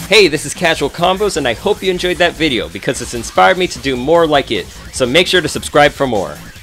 Hey, this is Casual Combos, and I hope you enjoyed that video because it's inspired me to do more like it, so make sure to subscribe for more.